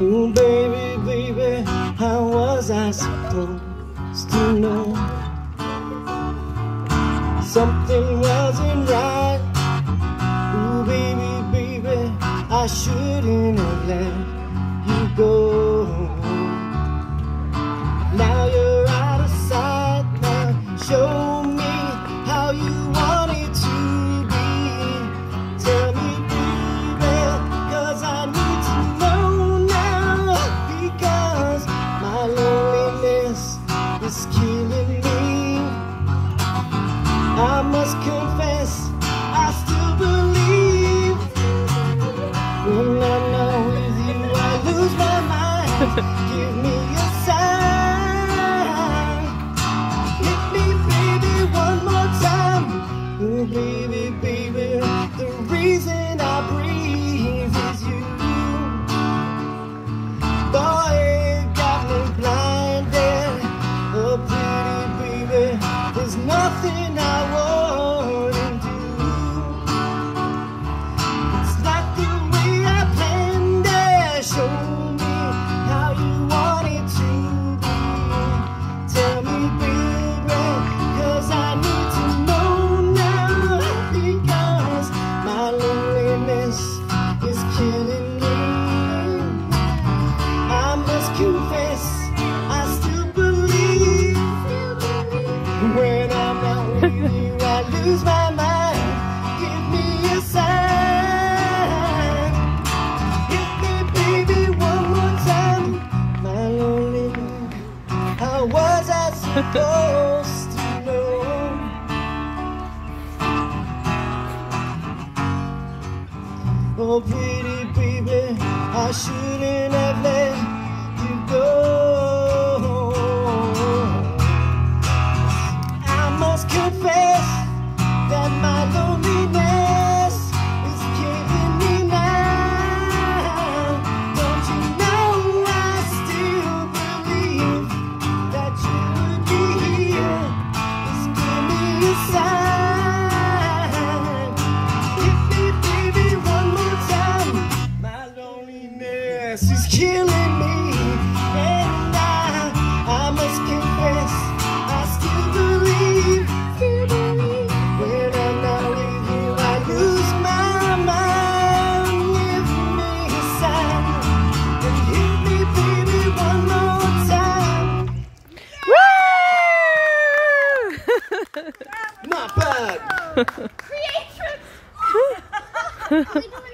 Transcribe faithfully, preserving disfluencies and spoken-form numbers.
Ooh, baby, baby, how was I supposed to know something wasn't right? Ooh, baby, baby, I shouldn't have let you go. Now you're out of sight, now show me how you want it to be. Tell me, baby, cause I need to know now, because my loneliness is killing me. I must confess, I still believe when I'm not with you, I lose my mind. Give me a sign, hit me, baby, one more time. Oh, baby, baby, the reason I breathe is you. Boy, it got me blinded. Oh, pretty baby, there's nothing I wouldn't do. It's not the way I planned it. Show me how you want it to be. Tell me, baby, cause I need to know now, because my loneliness is killing me. I must confess, I still believe when I'm not with you, I lose my mind. Give me a sign, hit me, baby, one more time. My loneliness, how was I supposed to know? Oh, pretty baby, I shouldn't have let you go. I must confess that my loneliness is killing me now. Don't you know I still believe that you would be here? Just give me a sign, hit me, baby, one more time. My loneliness is killing me, and I, I must confess, I still believe. When I'm not with you, I lose my mind. Give me a sign, and hit me, baby, one more time. Woo! Not bad. Creatrix!